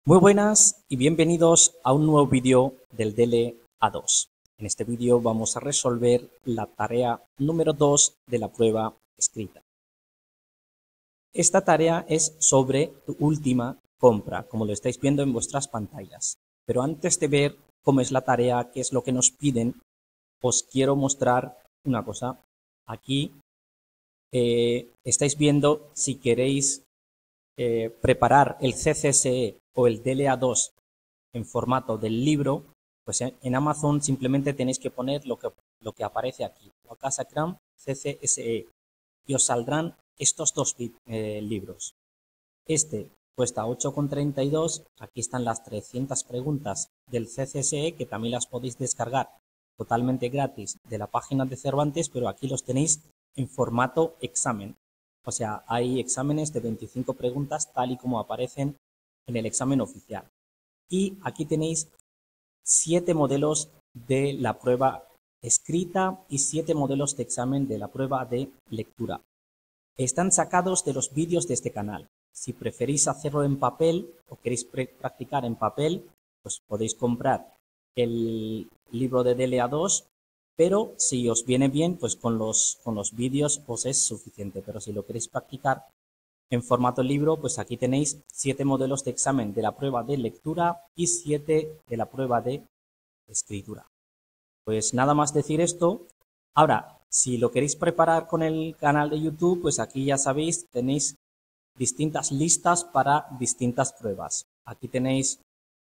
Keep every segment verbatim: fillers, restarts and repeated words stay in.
Muy buenas y bienvenidos a un nuevo vídeo del D L E A dos. En este vídeo vamos a resolver la tarea número dos de la prueba escrita. Esta tarea es sobre tu última compra, como lo estáis viendo en vuestras pantallas. Pero antes de ver cómo es la tarea, qué es lo que nos piden, os quiero mostrar una cosa. Aquí eh, estáis viendo si queréis eh, preparar el C C S E o el D L E A dos en formato del libro, pues en Amazon simplemente tenéis que poner lo que, lo que aparece aquí, Wakasagram C C S E, y os saldrán estos dos eh, libros. Este cuesta ocho con treinta y dos, aquí están las trescientas preguntas del C C S E, que también las podéis descargar totalmente gratis de la página de Cervantes, pero aquí los tenéis en formato examen. O sea, hay exámenes de veinticinco preguntas tal y como aparecen en el examen oficial. Y aquí tenéis siete modelos de la prueba escrita y siete modelos de examen de la prueba de lectura. Están sacados de los vídeos de este canal. Si preferís hacerlo en papel o queréis practicar en papel, pues podéis comprar el libro de D L E A dos, pero si os viene bien, pues con los, con los vídeos os es suficiente. Pero si lo queréis practicar en formato libro, pues aquí tenéis siete modelos de examen de la prueba de lectura y siete de la prueba de escritura. Pues nada más decir esto. Ahora, si lo queréis preparar con el canal de YouTube, pues aquí ya sabéis, tenéis distintas listas para distintas pruebas. Aquí tenéis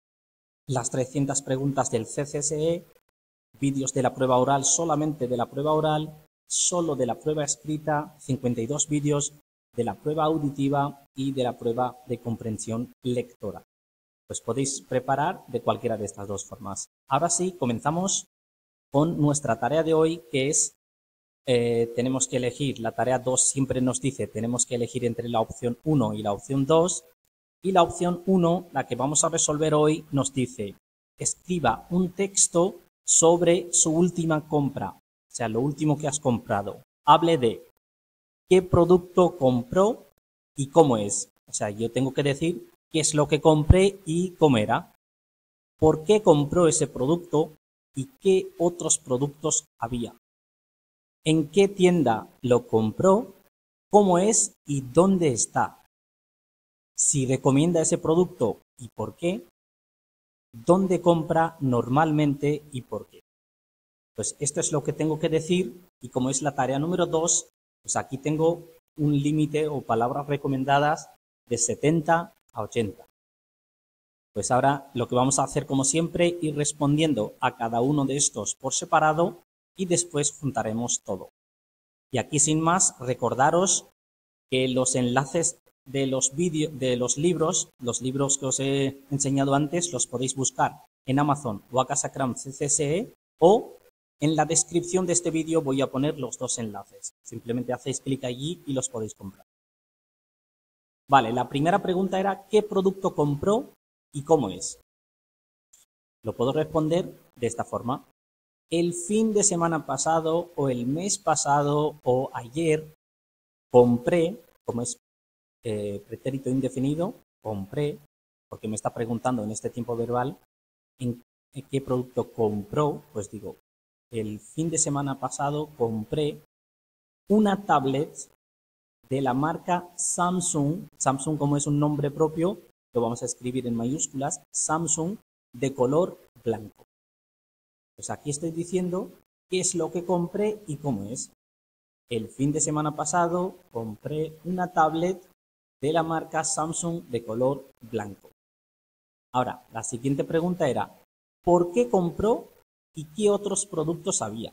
las trescientas preguntas del C C S E, vídeos de la prueba oral, solamente de la prueba oral, solo de la prueba escrita, cincuenta y dos vídeos de la prueba auditiva y de la prueba de comprensión lectora. Pues podéis preparar de cualquiera de estas dos formas. Ahora sí, comenzamos con nuestra tarea de hoy, que es, eh, tenemos que elegir, la tarea dos siempre nos dice, tenemos que elegir entre la opción uno y la opción dos, y la opción uno, la que vamos a resolver hoy, nos dice, escriba un texto sobre su última compra, o sea, lo último que has comprado. Hable de qué producto compró y cómo es. O sea, yo tengo que decir qué es lo que compré y cómo era. ¿Por qué compró ese producto y qué otros productos había? ¿En qué tienda lo compró? ¿Cómo es y dónde está? Si recomienda ese producto y por qué. ¿Dónde compra normalmente y por qué? Pues esto es lo que tengo que decir, y como es la tarea número dos, pues aquí tengo un límite o palabras recomendadas de setenta a ochenta. Pues ahora lo que vamos a hacer, como siempre, ir respondiendo a cada uno de estos por separado y después juntaremos todo. Y aquí, sin más, recordaros que los enlaces de los vídeos, de los libros, los libros que os he enseñado antes, los podéis buscar en Amazon Wakasagram C C S E, o en la descripción de este vídeo voy a poner los dos enlaces. Simplemente hacéis clic allí y los podéis comprar. Vale, la primera pregunta era ¿qué producto compró y cómo es? Lo puedo responder de esta forma. El fin de semana pasado o el mes pasado o ayer compré, como es eh, pretérito indefinido, compré, porque me está preguntando en este tiempo verbal en, en qué producto compró, pues digo, el fin de semana pasado compré una tablet de la marca Samsung. Samsung, como es un nombre propio, lo vamos a escribir en mayúsculas, Samsung, de color blanco. Pues aquí estoy diciendo qué es lo que compré y cómo es. El fin de semana pasado compré una tablet de la marca Samsung de color blanco. Ahora, la siguiente pregunta era, ¿por qué compró y qué otros productos había?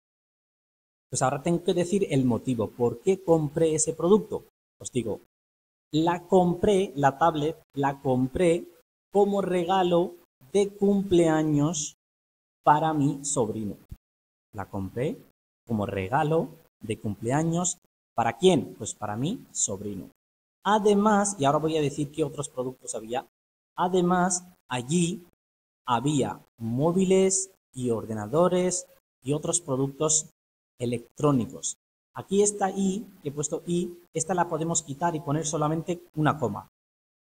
Pues ahora tengo que decir el motivo. ¿Por qué compré ese producto? Os digo, la compré, la tablet, la compré como regalo de cumpleaños para mi sobrino. La compré como regalo de cumpleaños. ¿Para quién? Pues para mi sobrino. Además, y ahora voy a decir qué otros productos había. Además, allí había móviles y ordenadores y otros productos electrónicos. Aquí esta i, que he puesto i, esta la podemos quitar y poner solamente una coma.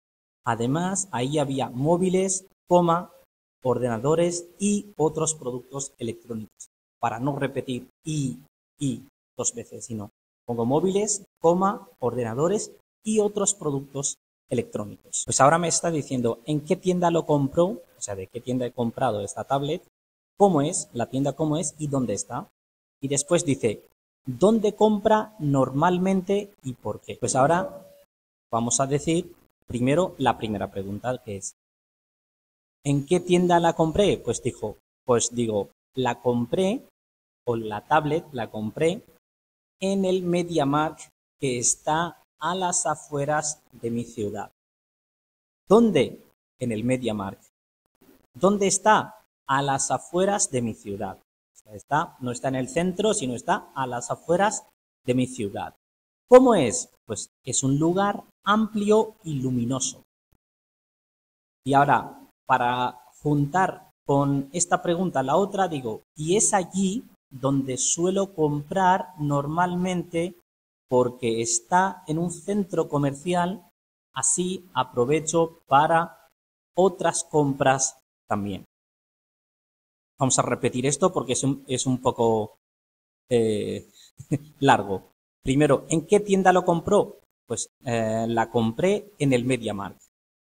Además, ahí había móviles, coma, ordenadores y otros productos electrónicos. Para no repetir y, y dos veces, sino pongo móviles, coma, ordenadores y otros productos electrónicos. Pues ahora me está diciendo en qué tienda lo compró, o sea, de qué tienda he comprado esta tablet, cómo es, la tienda cómo es y dónde está. Y después dice, ¿dónde compra normalmente y por qué? Pues ahora vamos a decir primero la primera pregunta, que es, ¿en qué tienda la compré? Pues dijo, pues digo, la compré, o la tablet la compré en el MediaMarkt que está a las afueras de mi ciudad. ¿Dónde? En el MediaMarkt. ¿Dónde está? A las afueras de mi ciudad. O sea, está, no está en el centro, sino está a las afueras de mi ciudad. ¿Cómo es? Pues es un lugar amplio y luminoso. Y ahora, para juntar con esta pregunta la otra, digo, y es allí donde suelo comprar normalmente porque está en un centro comercial, así aprovecho para otras compras también. Vamos a repetir esto porque es un, es un poco eh, largo. Primero, ¿en qué tienda lo compró? Pues eh, la compré en el MediaMarkt,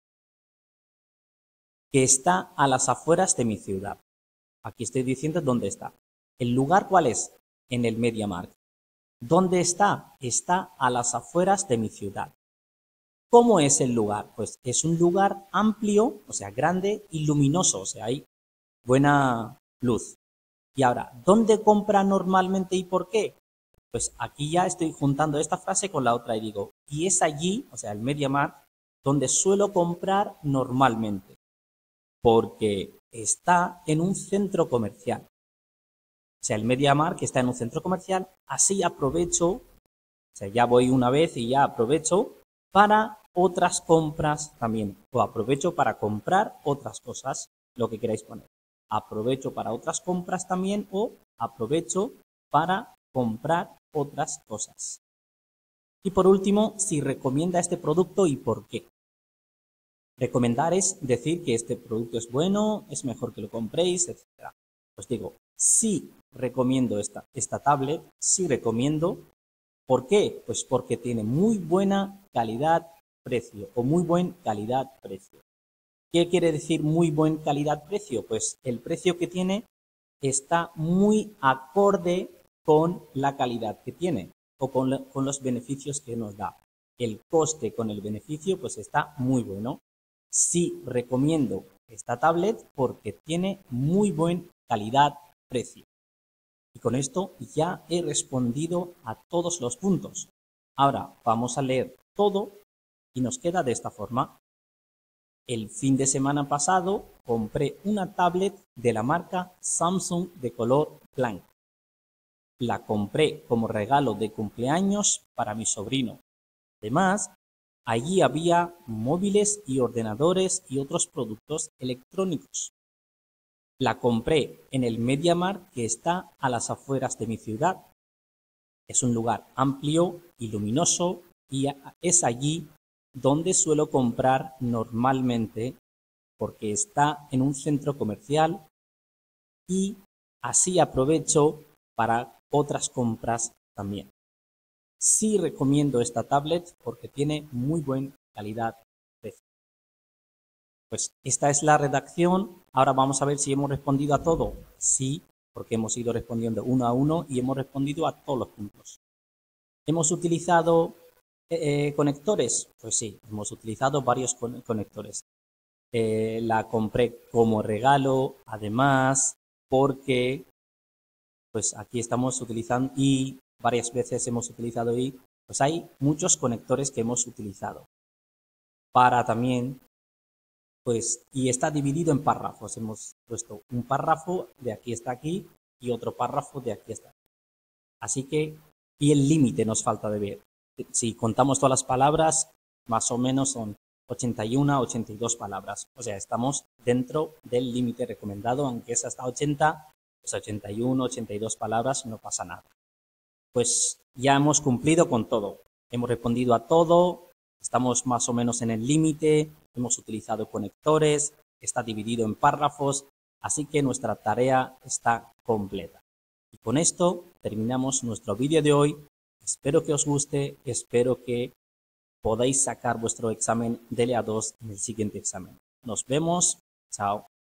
que está a las afueras de mi ciudad. Aquí estoy diciendo dónde está. ¿El lugar cuál es? En el MediaMarkt. ¿Dónde está? Está a las afueras de mi ciudad. ¿Cómo es el lugar? Pues es un lugar amplio, o sea, grande y luminoso, o sea, hay buena luz. Y ahora, ¿dónde compra normalmente y por qué? Pues aquí ya estoy juntando esta frase con la otra y digo, y es allí, o sea, el MediaMarkt, donde suelo comprar normalmente, porque está en un centro comercial. O sea, el MediaMarkt está en un centro comercial, así aprovecho, o sea, ya voy una vez y ya aprovecho para otras compras también, o aprovecho para comprar otras cosas, lo que queráis poner. Aprovecho para otras compras también o aprovecho para comprar otras cosas. Y por último, si recomienda este producto y por qué. Recomendar es decir que este producto es bueno, es mejor que lo compréis, etcétera. Pues digo, sí recomiendo esta, esta tablet, sí recomiendo. ¿Por qué? Pues porque tiene muy buena calidad-precio o muy buen calidad-precio. ¿Qué quiere decir muy buen calidad-precio? Pues el precio que tiene está muy acorde con la calidad que tiene o con, lo, con los beneficios que nos da. El coste con el beneficio pues está muy bueno. Sí recomiendo esta tablet porque tiene muy buen calidad-precio. Y con esto ya he respondido a todos los puntos. Ahora vamos a leer todo y nos queda de esta forma. El fin de semana pasado compré una tablet de la marca Samsung de color blanco. La compré como regalo de cumpleaños para mi sobrino. Además, allí había móviles y ordenadores y otros productos electrónicos. La compré en el MediaMarkt que está a las afueras de mi ciudad. Es un lugar amplio y luminoso y es allí donde suelo comprar normalmente porque está en un centro comercial y así aprovecho para otras compras también. Sí recomiendo esta tablet porque tiene muy buena calidad-precio. Pues esta es la redacción. Ahora vamos a ver si hemos respondido a todo. Sí, porque hemos ido respondiendo uno a uno y hemos respondido a todos los puntos. ¿Hemos utilizado eh, conectores? Pues sí, hemos utilizado varios con conectores. Eh, la compré como regalo, además, porque pues aquí estamos utilizando y varias veces hemos utilizado y pues hay muchos conectores que hemos utilizado para también pues y está dividido en párrafos. Hemos puesto un párrafo de aquí está aquí y otro párrafo de aquí está aquí. Así que y el límite nos falta de ver. Si contamos todas las palabras, más o menos son ochenta y uno a ochenta y dos palabras. O sea, estamos dentro del límite recomendado, aunque es hasta ochenta, pues ochenta y uno, ochenta y dos palabras, no pasa nada. Pues ya hemos cumplido con todo. Hemos respondido a todo, estamos más o menos en el límite, hemos utilizado conectores, está dividido en párrafos, así que nuestra tarea está completa. Y con esto terminamos nuestro vídeo de hoy. Espero que os guste, espero que podáis sacar vuestro examen D L E A dos en el siguiente examen. Nos vemos, chao.